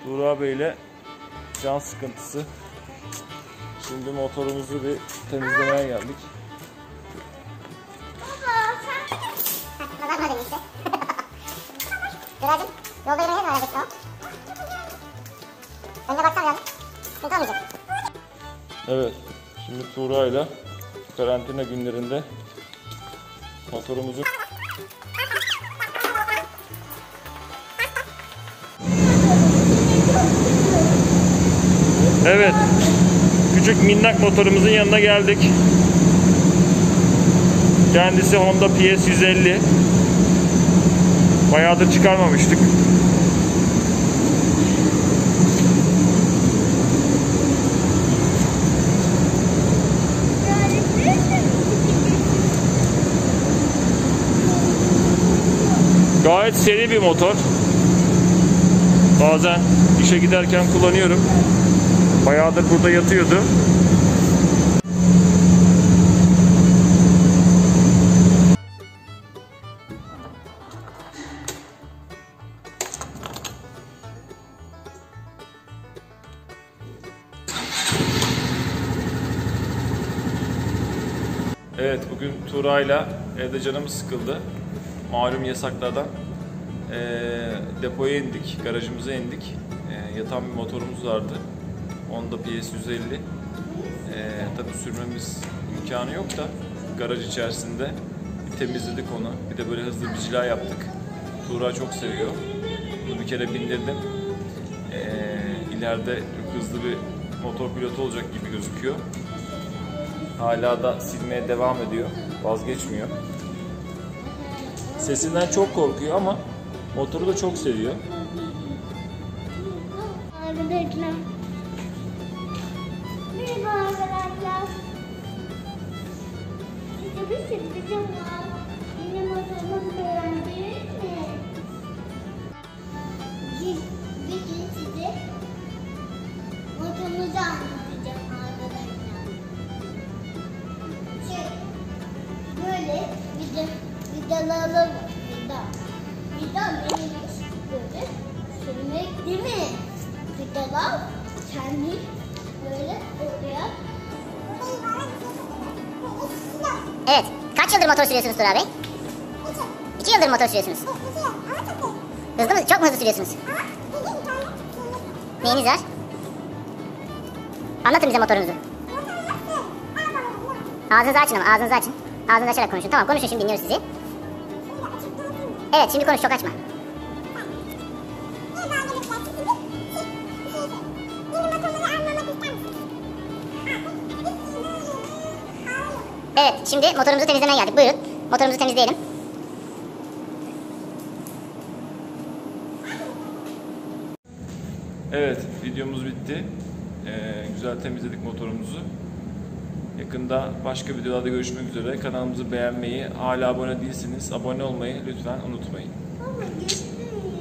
Tuğra Bey ile can sıkıntısı. Şimdi motorumuzu bir temizlemeye geldik. Duracım, yolda yürümeye mi öğreneceksin o? Önüne baksam lazım. Sıkıntı olmayacak. Evet, şimdi Tuğra ile karantina günlerinde motorumuzu... Evet, küçük minnak motorumuzun yanına geldik. Kendisi Honda PS150. Bayağıdır çıkarmamıştık. Gayet seri bir motor. Bazen işe giderken kullanıyorum. Bayağıdır burada yatıyordu. Evet, bugün Tuğra'yla evde canımız sıkıldı. Malum yasaklardan depoya indik, garajımıza indik. Yatan bir motorumuz vardı. Honda PS150. Tabii sürmemiz imkanı yok da garaj içerisinde bir temizledik onu. Bir de böyle hızlı bir cila yaptık. Tuğra çok seviyor. Bunu bir kere bindirdim. İleride hızlı bir motor pilotu olacak gibi gözüküyor. Hala da silmeye devam ediyor. Vazgeçmiyor. Sesinden çok korkuyor ama motoru da çok seviyor. Merhaba arkadaşlar. Size bir sürprizim var. Yine motorumu beğendiniz mi? Bugün size motorumuzu anlatacağım arkadaşlar. Böyle vidaları var. Vida neymiş? Böyle sürmek değil mi? Vidalar kendi böyle oraya. Evet. Kaç yıldır motor sürüyorsunuz Tuğra Bey? 2 yıldır motor sürüyorsunuz. Hızlı mı? Çok mu hızlı sürüyorsunuz? Neyiniz var? Anlatın bize motorunuzu. Ağzınızı açın ama ağzınızı açın. Ağzınızı açarak konuşun. Tamam, konuşun, şimdi dinliyoruz sizi. Evet, şimdi konuş, çok açma. Evet, şimdi motorumuzu temizlemeye geldik. Buyurun, motorumuzu temizleyelim. Evet, videomuz bitti. Güzel temizledik motorumuzu. Yakında başka videolarda görüşmek üzere. Kanalımızı beğenmeyi, hala abone değilseniz abone olmayı lütfen unutmayın. Ama geçmiyor.